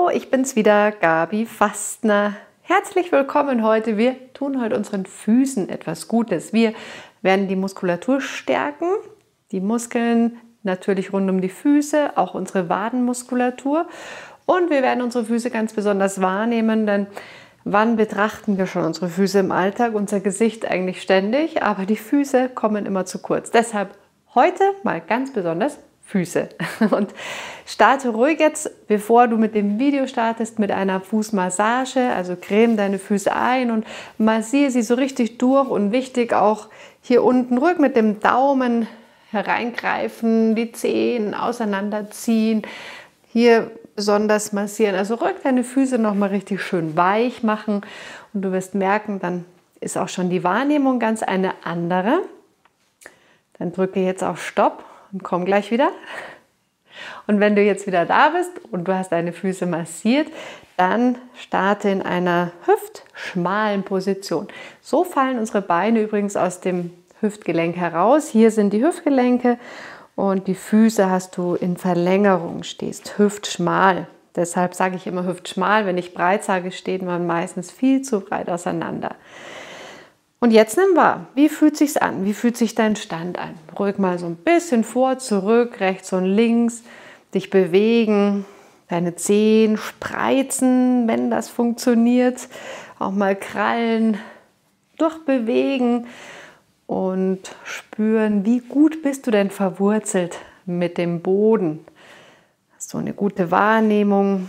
Hallo, ich bin's wieder, Gabi Fastner. Herzlich willkommen heute. Wir tun heute unseren Füßen etwas Gutes. Wir werden die Muskulatur stärken, die Muskeln natürlich rund um die Füße, auch unsere Wadenmuskulatur. Und wir werden unsere Füße ganz besonders wahrnehmen, denn wann betrachten wir schon unsere Füße im Alltag? Unser Gesicht eigentlich ständig, aber die Füße kommen immer zu kurz. Deshalb heute mal ganz besonders Füße. Und starte ruhig jetzt, bevor du mit dem Video startest, mit einer Fußmassage. Also creme deine Füße ein und massiere sie so richtig durch. Und wichtig auch hier unten ruhig mit dem Daumen hereingreifen, die Zehen auseinanderziehen. Hier besonders massieren. Also ruhig deine Füße nochmal richtig schön weich machen. Und du wirst merken, dann ist auch schon die Wahrnehmung ganz eine andere. Dann drücke jetzt auf Stopp. Und komm gleich wieder. Und wenn du jetzt wieder da bist und du hast deine Füße massiert, dann starte in einer hüftschmalen Position. So fallen unsere Beine übrigens aus dem Hüftgelenk heraus. Hier sind die Hüftgelenke und die Füße hast du in Verlängerung, stehst hüftschmal. Deshalb sage ich immer hüftschmal. Wenn ich breit sage, steht man meistens viel zu breit auseinander. Und jetzt nimm wahr, wie fühlt sich's an? Wie fühlt sich dein Stand an? Ruhig mal so ein bisschen vor, zurück, rechts und links, dich bewegen, deine Zehen spreizen, wenn das funktioniert, auch mal krallen, durchbewegen und spüren, wie gut bist du denn verwurzelt mit dem Boden. Hast du eine gute Wahrnehmung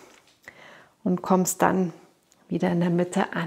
und kommst dann wieder in der Mitte an.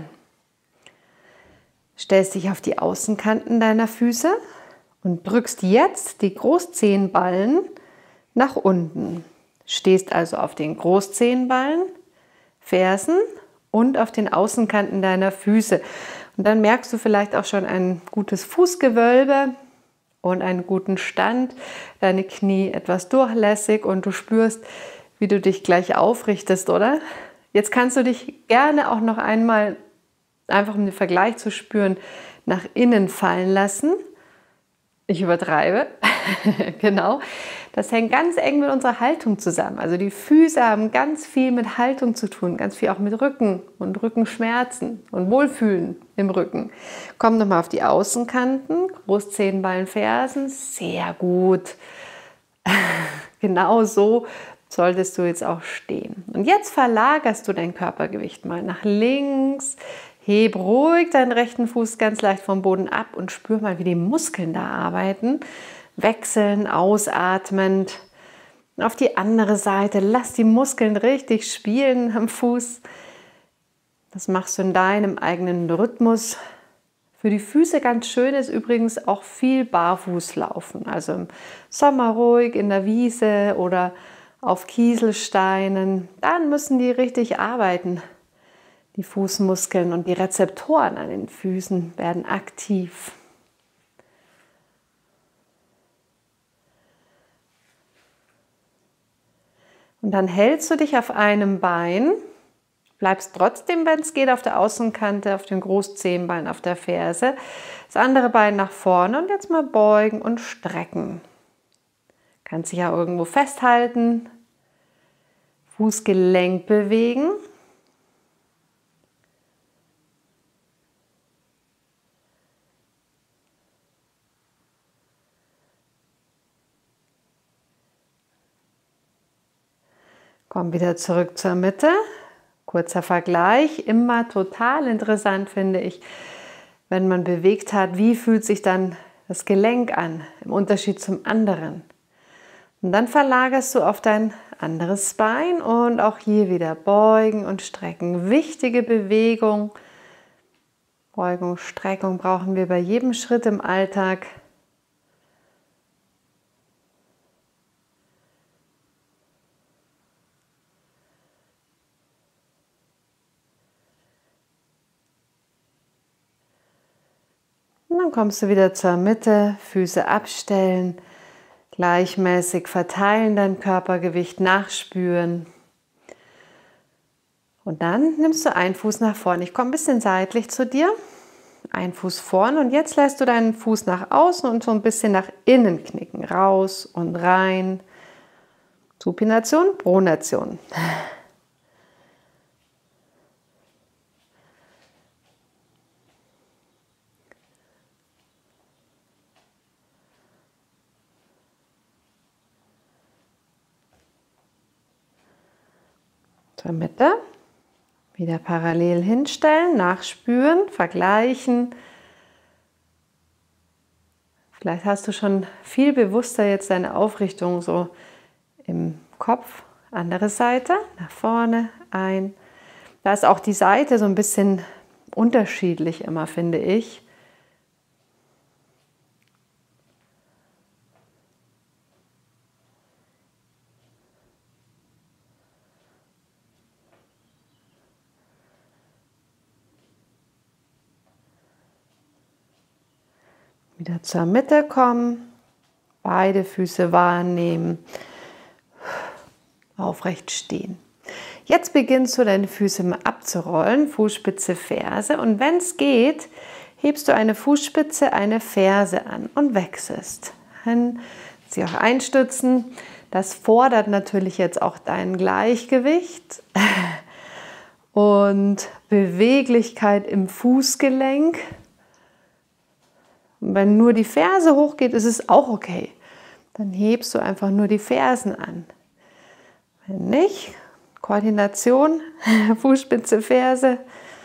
Stellst dich auf die Außenkanten deiner Füße und drückst jetzt die Großzehenballen nach unten. Stehst also auf den Großzehenballen, Fersen und auf den Außenkanten deiner Füße. Und dann merkst du vielleicht auch schon ein gutes Fußgewölbe und einen guten Stand, deine Knie etwas durchlässig und du spürst, wie du dich gleich aufrichtest, oder? Jetzt kannst du dich gerne auch noch einmal, einfach um den Vergleich zu spüren, nach innen fallen lassen. Ich übertreibe, genau. Das hängt ganz eng mit unserer Haltung zusammen. Also die Füße haben ganz viel mit Haltung zu tun, ganz viel auch mit Rücken und Rückenschmerzen und Wohlfühlen im Rücken. Komm nochmal auf die Außenkanten, Großzehenballen, Fersen, sehr gut. Genau so solltest du jetzt auch stehen. Und jetzt verlagerst du dein Körpergewicht mal nach links. Heb ruhig deinen rechten Fuß ganz leicht vom Boden ab und spür mal, wie die Muskeln da arbeiten. Wechseln, ausatmend. Auf die andere Seite. Lass die Muskeln richtig spielen am Fuß. Das machst du in deinem eigenen Rhythmus. Für die Füße ganz schön ist übrigens auch viel Barfußlaufen. Also im Sommer ruhig in der Wiese oder auf Kieselsteinen. Dann müssen die richtig arbeiten. Die Fußmuskeln und die Rezeptoren an den Füßen werden aktiv. Und dann hältst du dich auf einem Bein, bleibst trotzdem, wenn es geht, auf der Außenkante, auf den Großzehenballen, auf der Ferse. Das andere Bein nach vorne und jetzt mal beugen und strecken. Kannst dich ja irgendwo festhalten, Fußgelenk bewegen. Komm wieder zurück zur Mitte. Kurzer Vergleich. Immer total interessant finde ich, wenn man bewegt hat, wie fühlt sich dann das Gelenk an, im Unterschied zum anderen. Und dann verlagerst du auf dein anderes Bein und auch hier wieder beugen und strecken. Wichtige Bewegung. Beugung, Streckung brauchen wir bei jedem Schritt im Alltag. Und dann kommst du wieder zur Mitte, Füße abstellen, gleichmäßig verteilen, dein Körpergewicht nachspüren. Und dann nimmst du einen Fuß nach vorne. Ich komme ein bisschen seitlich zu dir. Ein Fuß vorne und jetzt lässt du deinen Fuß nach außen und so ein bisschen nach innen knicken. Raus und rein. Supination, Pronation. zur Mitte. Wieder parallel hinstellen, nachspüren, vergleichen. Vielleicht hast du schon viel bewusster jetzt deine Aufrichtung so im Kopf. Andere Seite, nach vorne, ein. Da ist auch die Seite so ein bisschen unterschiedlich immer, finde ich. Wieder zur Mitte kommen, beide Füße wahrnehmen, aufrecht stehen. Jetzt beginnst du deine Füße mal abzurollen, Fußspitze, Ferse, und wenn es geht, hebst du eine Fußspitze, eine Ferse an und wechselst. Dann sie auch einstützen. Das fordert natürlich jetzt auch dein Gleichgewicht und Beweglichkeit im Fußgelenk. Und wenn nur die Ferse hochgeht, ist es auch okay. Dann hebst du einfach nur die Fersen an. Wenn nicht, Koordination, Fußspitze, Ferse.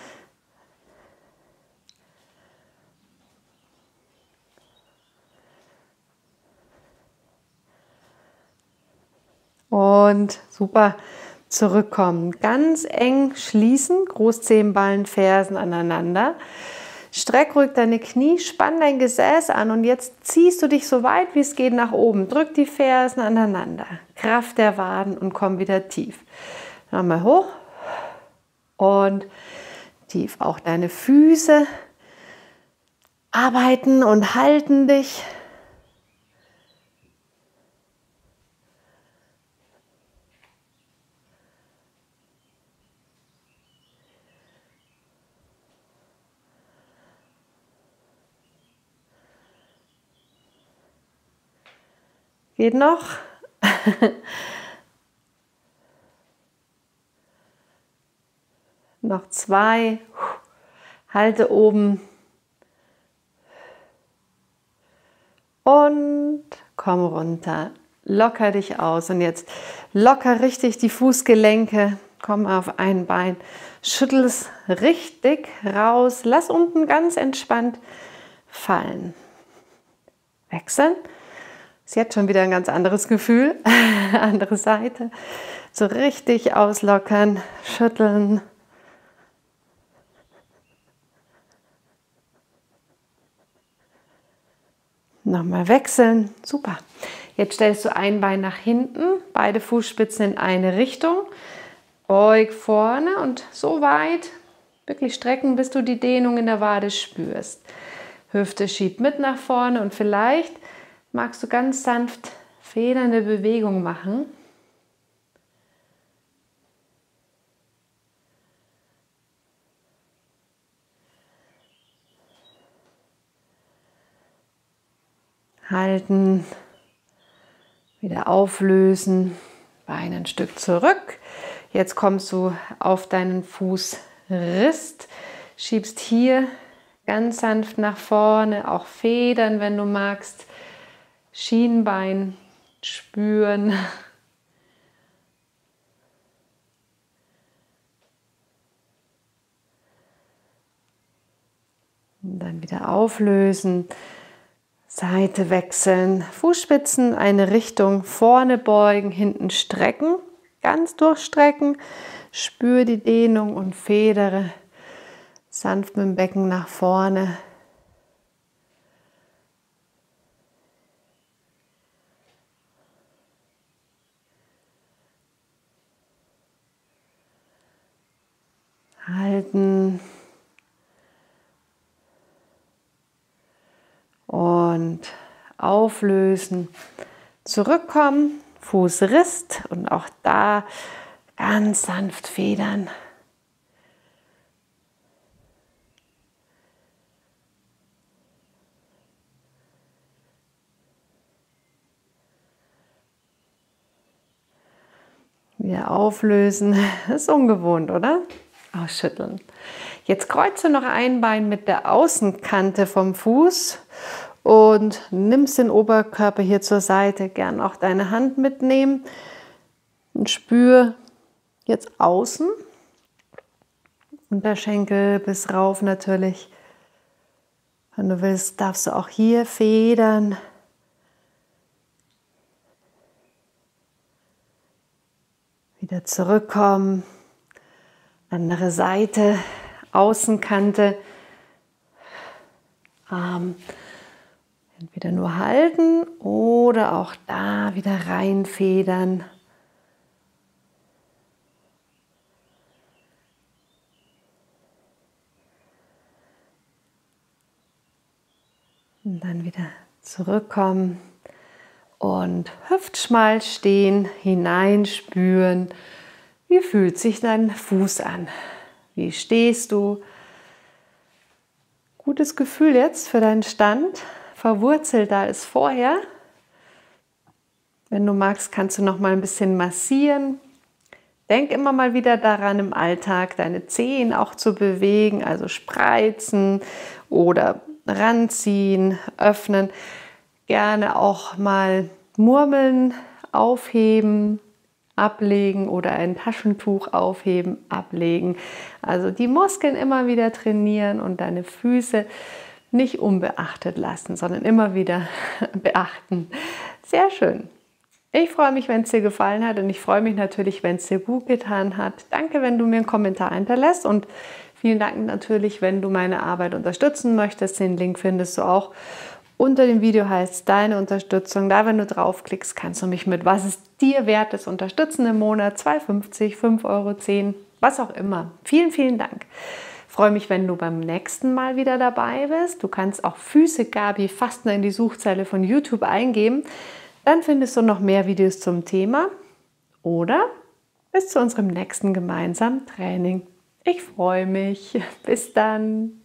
Und super, zurückkommen. Ganz eng schließen, Großzehenballen, Fersen aneinander. Streck ruhig deine Knie, spann dein Gesäß an und jetzt ziehst du dich so weit wie es geht nach oben. Drück die Fersen aneinander. Kraft der Waden und komm wieder tief. Nochmal hoch und tief. Auch deine Füße arbeiten und halten dich. Geht noch? Noch 2. Halte oben. Und komm runter. Locker dich aus. Und jetzt locker richtig die Fußgelenke. Komm auf ein Bein. Schüttel es richtig raus. Lass unten ganz entspannt fallen. Wechseln. Ist jetzt schon wieder ein ganz anderes Gefühl. Andere Seite. So richtig auslockern, schütteln. Nochmal wechseln. Super. Jetzt stellst du ein Bein nach hinten, beide Fußspitzen in eine Richtung. Beug vorne und so weit wirklich strecken, bis du die Dehnung in der Wade spürst. Hüfte schiebt mit nach vorne und vielleicht magst du ganz sanft federnde Bewegung machen. Halten, wieder auflösen, Beine ein Stück zurück. Jetzt kommst du auf deinen Fußrist, schiebst hier ganz sanft nach vorne, auch federn, wenn du magst. Schienbein spüren. Und dann wieder auflösen, Seite wechseln, Fußspitzen eine Richtung, vorne beugen, hinten strecken, ganz durchstrecken, spür die Dehnung und federe sanft mit dem Becken nach vorne. Halten und auflösen, zurückkommen, Fußrist und auch da ganz sanft federn. Wieder auflösen, das ist ungewohnt, oder? Ausschütteln. Jetzt kreuze noch ein Bein mit der Außenkante vom Fuß und nimmst den Oberkörper hier zur Seite. Gern auch deine Hand mitnehmen und spür Jetzt außen, Unterschenkel bis rauf natürlich. Wenn du willst, darfst du auch hier federn. Wieder zurückkommen. Andere Seite, Außenkante. Arm entweder nur halten oder auch da wieder reinfedern. Und dann wieder zurückkommen und hüftschmal stehen, hineinspüren. Wie fühlt sich dein Fuß an? Wie stehst du? Gutes Gefühl jetzt für deinen Stand, verwurzelt da ist vorher. Wenn du magst, kannst du noch mal ein bisschen massieren. Denk immer mal wieder daran, im Alltag deine Zehen auch zu bewegen, also spreizen oder ranziehen, öffnen. Gerne auch mal murmeln, aufheben, ablegen oder ein Taschentuch aufheben, ablegen. Also die Muskeln immer wieder trainieren und deine Füße nicht unbeachtet lassen, sondern immer wieder beachten. Sehr schön. Ich freue mich, wenn es dir gefallen hat und ich freue mich natürlich, wenn es dir gut getan hat. Danke, wenn du mir einen Kommentar hinterlässt und vielen Dank natürlich, wenn du meine Arbeit unterstützen möchtest. Den Link findest du auch unter dem Video, heißt deine Unterstützung. Da, wenn du draufklickst, kannst du mich mit was es dir wert ist unterstützen im Monat. 2,50, 5 Euro, 10, was auch immer. Vielen, vielen Dank. Ich freue mich, wenn du beim nächsten Mal wieder dabei bist. Du kannst auch Füße Gabi Fastner in die Suchzeile von YouTube eingeben. Dann findest du noch mehr Videos zum Thema oder bis zu unserem nächsten gemeinsamen Training. Ich freue mich. Bis dann.